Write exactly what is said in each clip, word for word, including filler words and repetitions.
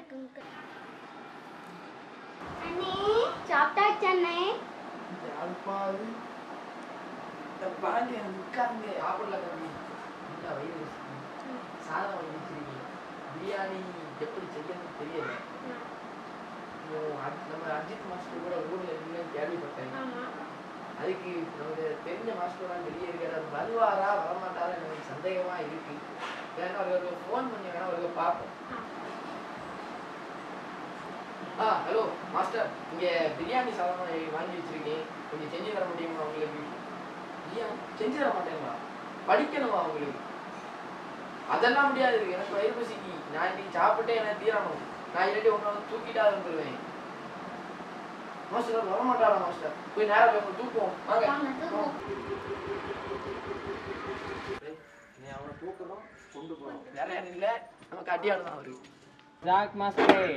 அண்ணே சாப்பிட்டாச்சு அண்ணே. யாழ்ப்பாது இந்த பாண்டி உட்கார்ந்து ஆப்பிடல கம்மி இந்த வயிறு சாதம் வச்சிருக்கீங்க. பிரியாணி எப்படி செய்யணும்னு தெரியல. நம்ம அஜித் மாஸ்டர் கூட ஊர்ல இல்லைன்னு கேள்விப்பட்டேன். அதுக்கு நமக்கு தெரிஞ்ச மாஸ்டர் வெளியே இருக்கிறார். வருவாரா வரமாட்டாரா எனக்கு சந்தேகமா இருக்கு. வேணா அவர்களுக்கு ஃபோன் பண்ணி வேணா அவர்களுக்கு பார்ப்போம். ஆ ஹலோ மாஸ்டர், இங்கே பிரியாணி சாதம் வாங்கி வச்சிருக்கேன், கொஞ்சம் செஞ்சு தர முடியுமா அவங்களுக்கு? ஐயா செஞ்சு தர மாட்டேங்களா? படிக்கணுமா அவங்களுக்கு? அதெல்லாம் முடியாது, எனக்கு வயிறு பசிக்கு. நான் இன்னைக்கு சாப்பிட்டே எனக்கு தீரணும். நான் இல்லாட்டி ஒன்று தூக்கிட்டா இருந்துருவேன். Master வரமாட்டாரா master? போய் நேரம் போய் தூக்குவோம் வாங்க. அவனை தூக்கணும் கொண்டு போகணும். வேற யாரும் இல்லை, நமக்கு அடியாடு தான் அவருக்கு. ஜாக் மாஸ்டர்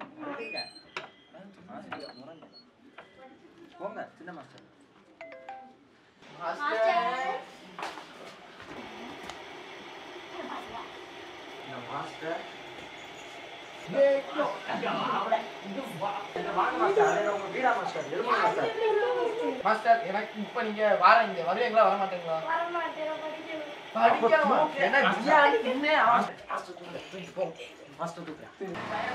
போங்க, சின்ன மாஸ்டர். மாஸ்டர் மாஸ்டர் மாஸ்டர் எனக்கு இப்ப நீங்க வாரீங்க வருவீங்களா வர மாட்டீங்களா? படிக்கணுமா? என்ன பிரியாணி தின்னே மாஸ்டர் தூக்குறேன்.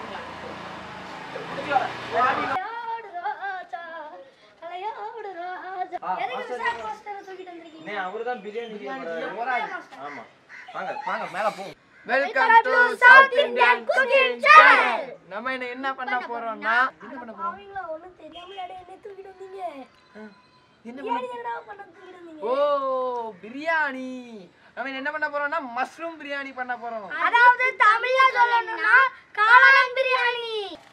அவருதான் பிரியாணி. ஆமா வாங்க வாங்க மேல போ. Welcome to South Indian cooking channel. நம்ம என்ன என்ன பண்ண போறோம்னா என்ன பண்ண போறோம்? அவங்கள ஒண்ணு தெரியாமலடே என்ன தூக்கிட்டு வந்தீங்க? என்ன பிரியாணி பண்ண தூக்கிட்டு வந்தீங்க? ஓ பிரியாணி. நம்ம என்ன பண்ண போறோம்னா மஷ்ரூம் பிரியாணி பண்ண போறோம். அதாவது தமிழ்ல சொல்லணும்னா காளான் பிரியாணி.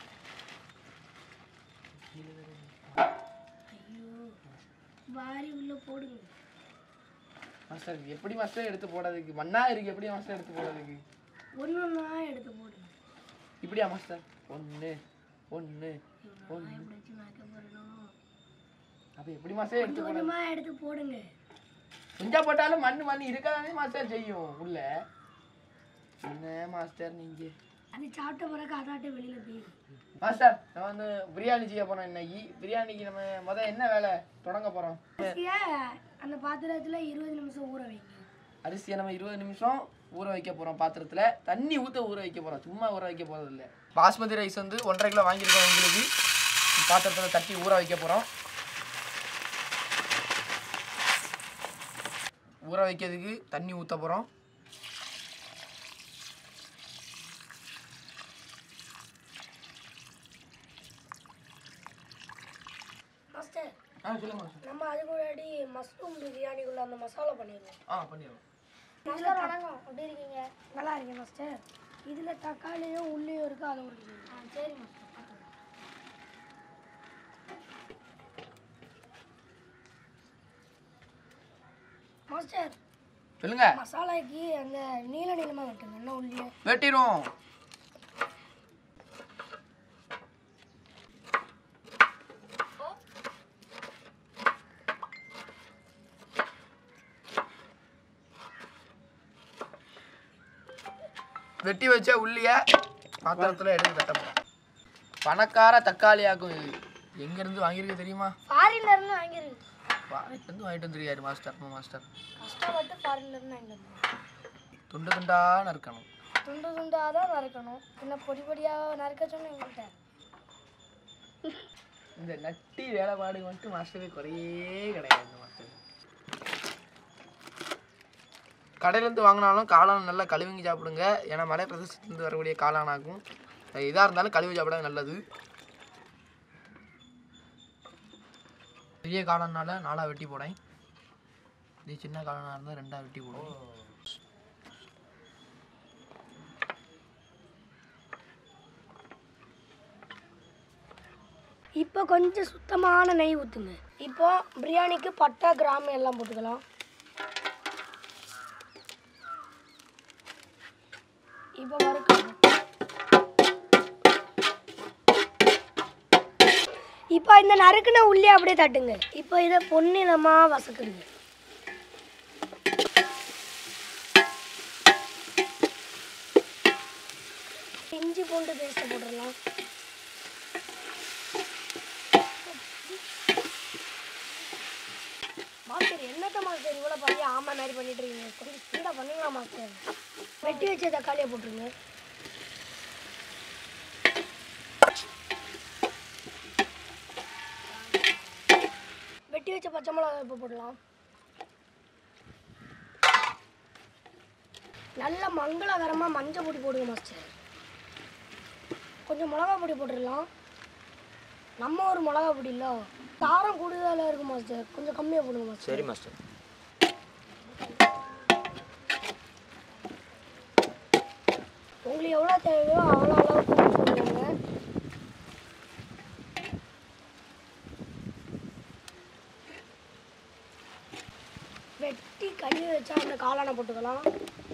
ஐயோ வாரி உள்ள போடுங்க. மாஸ்டர் எப்படி மாஸ்டர் எடுத்து போடுறதுக்கு? மண்ணா இருக்கு, எப்படி மாஸ்டர் எடுத்து போடுறதுக்கு? ஒண்ணொண்ணா எடுத்து போடுங்க. இப்படியா மாஸ்டர்? ஒன்னு ஒன்னு ஒன்னு அப்ப எப்படி மாஸ்டர் எடுத்து போடுறது? ஒண்ணுமா எடுத்து போடுங்க. கொஞ்சம் போட்டாலும் மண்ணு மண்ணு இருக்கதானே மாஸ்டர் செய்யும் உள்ள. என்ன மாஸ்டர் நீங்க? அது சாப்பிட்ட பிறகு அதாட்ட வெளியில போயிடும். மாஸ்டர் நான் வந்து பிரியாணி செய்ய போறோம். இன்னைக்கு பிரியாணிக்கு நம்ம முதல்ல என்ன வேலை தொடங்க போறோம்? அந்த பாத்திரத்துல இருபது நிமிஷம் ஊற வைங்க. அரிசியை நம்ம இருபது நிமிஷம் ஊற வைக்க போறோம். பாத்திரத்துல தண்ணி ஊத்த ஊற வைக்க போறோம், சும்மா ஊற வைக்க போறது இல்லை. பாஸ்மதி ரைஸ் வந்து ஒன்றரை கிலோ வாங்கியிருக்கோம். உங்களுக்கு பாத்திரத்துல தட்டி ஊற வைக்க போறோம். ஊற வைக்கிறதுக்கு தண்ணி ஊற்ற போறோம். மாஸ்டர் ஆ சொல்லுங்க மாஸ்டர். நம்ம அதுக்கு முன்னாடி மஷ்ரூம் பிரியாணிக்குள்ள அந்த மசாலா பண்ணிடுவோம். ஆ பண்ணிடுவோம். மாஸ்டர் வணக்கம், எப்படி இருக்கீங்க? நல்லா இருக்கேன் மாஸ்டர். இதில் தக்காளியும் உள்ளியும் இருக்குது, அதை ஒரு ஆ சரி மாஸ்டர். மாஸ்டர் சொல்லுங்க. மசாலாக்கு அந்த நீல நீளமாக வெட்டுங்க. என்ன உள்ளியை வெட்டிடும். வெட்டி வச்ச உள்ளிய பாத்திரத்தில் எடுத்து தட்டப்போம். பணக்கார தக்காளி ஆக்கும். இது எங்கேருந்து வாங்கியிருக்கு தெரியுமா? ஃபாரின்லேருந்து வாங்கியிருக்கு. ஃபாரின்லேருந்து வாங்கிட்டு வந்துருக்காரு மாஸ்டர். மாஸ்டர் கஷ்டப்பட்டு ஃபாரின்லேருந்து வாங்கிட்டு வந்து துண்டு துண்டா நறுக்கணும். துண்டு துண்டாக தான் நறுக்கணும். என்ன பொடி பொடியாக நறுக்க சொன்னேன் எங்கள்கிட்ட. இந்த நட்டி வேலைப்பாடு மட்டும் மாஸ்டருக்கு குறையே கிடையாது மாஸ்டர். கடையிலேருந்து வாங்கினாலும் காளான் நல்லா கழுவிங்க சாப்பிடுங்க. ஏன்னா மலை பிரதேசத்துலேருந்து வரக்கூடிய காளானாகும். இதாக இருந்தாலும் கழுவி சாப்பிட நல்லது. பெரிய காளானால நாலாக வெட்டி போடேன். இது சின்ன காளானாக இருந்தால் ரெண்டாக வெட்டி போடுவோம். இப்போ கொஞ்சம் சுத்தமான நெய் ஊற்றுங்க. இப்போ பிரியாணிக்கு பட்டை கிராம்பு எல்லாம் போட்டுக்கலாம். இப்போ வறுக்கணும். இப்போ இந்த நறுக்குன உள்ளி அப்படியே தட்டுங்க. இப்போ இதை பொன்னிறமாக வசக்குங்க. இஞ்சி பூண்டு பேஸ்ட்டை போட்டுடலாம். மாஸ்டர் என்னத்த மாஸ்டர் இவ்வளோ பண்ணி ஆமா மாதிரி பண்ணிட்டு இருக்கீங்க? கொஞ்சம் ஸ்பீடாக பண்ணுங்களா மாஸ்டர்? வெட்டி வச்ச தக்காளியை போட்டுருங்க. வெட்டி வச்ச பச்சை மிளகா இப்போ போடலாம். நல்ல மங்களகரமாக மஞ்சள் பொடி போடுங்க மாஸ்டர். கொஞ்சம் மிளகா பொடி போட்டுடலாம். நம்ம ஒரு மிளகா பொடி இல்லை, காரம் கூடுதலாக இருக்கும் மாஸ்டர், கொஞ்சம் கம்மியாக போடுங்க மாஸ்டர். சரி மாஸ்டர். உங்களுக்கு எவ்வளோ தேவையோ அவ்வளோ அளவுக்கு போட்டுக்கோங்க. வெட்டி கழுவி வச்சா அந்த காளானை போட்டுக்கலாம்.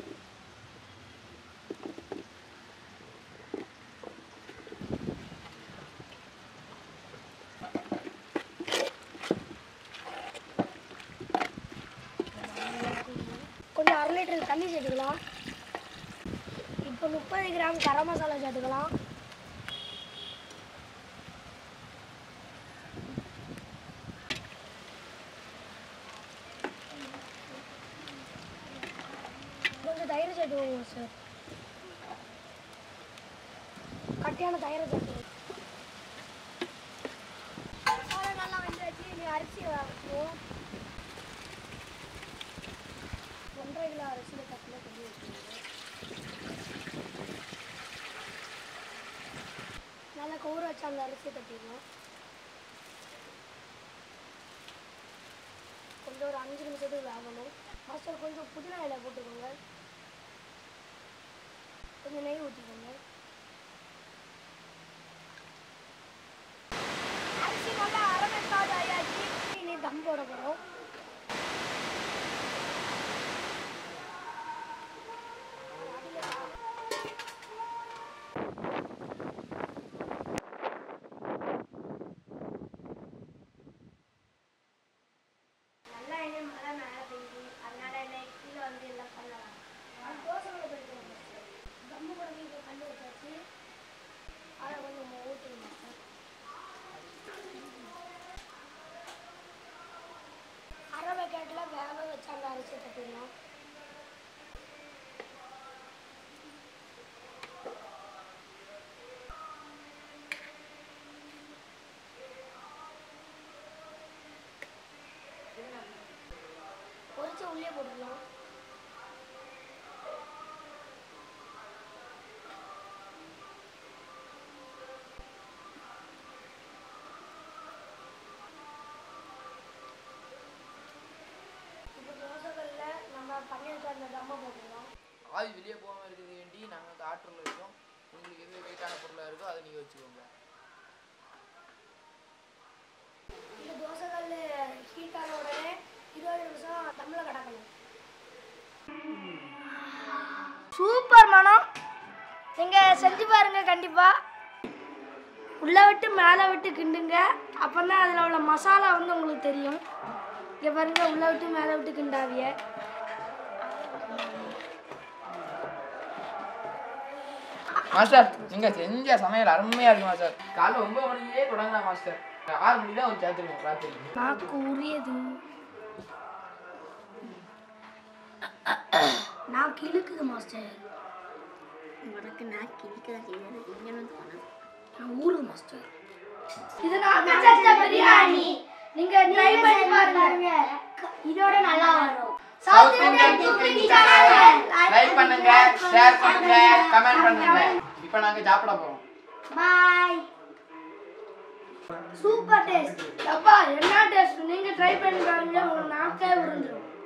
கொஞ்சம் அரை லிட்டர் தண்ணி சேர்த்துக்கலாம். இப்போ முப்பது கிராம் கரம் மசாலா சேர்த்துக்கலாம். கொஞ்சம் தயிர் சேர்த்துக்கோங்க சார். கட்டியான தயிரை சேர்த்துக்கோங்க. மசாலா நல்லா வெந்தாச்சு. நீ அரிசி வச்சுக்குவோம். ஒன்றரை கிலோ அரிசியில் தட்டில் கொண்டு வச்சுக்கோங்க. நல்லா கவுர வச்சு அந்த அரிசியை தட்டிடலாம். கொஞ்சம் ஒரு அஞ்சு நிமிஷத்துக்கு வேகணும். மாஸ்டர் கொஞ்சம் புதினா இலை போட்டுக்கோங்க. கொஞ்சம் நெய் ஊற்றிக்கோங்க. அரிசி நல்லா அரை வெக்காடு ஆயாச்சு. நீ தம் போட போகிறோம். வேக வச்சு அந்த அரிசி தட்டிடலாம். பொரிச்ச உள்ளே போட்டுடலாம். ஆவி வெளியே போகாமல் இருக்கிறது வேண்டி நாங்கள் வந்து ஆற்றல் இருக்கோம். உங்களுக்கு எது வெயிட்டான பொருளாக இருக்கோ அதை நீங்கள் வச்சுக்கோங்க. இந்த தோசைக்கல் ஹீட்டான உடனே இருபது நிமிஷம் தம்மில் கிடக்கணும். சூப்பர் மனம். நீங்கள் செஞ்சு பாருங்க கண்டிப்பாக. உள்ளே விட்டு மேலே விட்டு கிண்டுங்க. அப்போ தான் அதில் உள்ள மசாலா வந்து உங்களுக்கு தெரியும். இங்கே பாருங்க, உள்ளே விட்டு மேலே விட்டு கிண்டாவிய. மாஸ்டர் நீங்கள் செஞ்ச சமையல் அருமையாக இருக்கு மாஸ்டர். காலைல ஒன்பது மணிக்கே தொடங்கினா மாஸ்டர், ஆறு மணி தான் வந்து சேர்த்துருக்கோம் ராத்திரி. நாக்கு உரியது. நாக்கு இழுக்குது மாஸ்டர். உனக்கு நான் கிழிக்கதான் செய்யணும். இங்கே வந்து போனேன் நான் ஊரு மாஸ்டர். இது நான் செஞ்ச பிரியாணி. நீங்க ட்ரை பண்ணி பாருங்க. இதோட நல்லா வரும். South Indian cooking channel like பண்ணுங்க, ஷேர் பண்ணுங்க, கமெண்ட் பண்ணுங்க. இப்போ நாங்க சாப்பிட போறோம். பை. Super taste. அப்பா என்ன டேஸ்ட்? நீங்க ட்ரை பண்ணி பாருங்க, உங்க நாக்கே உறிஞ்சிரும்.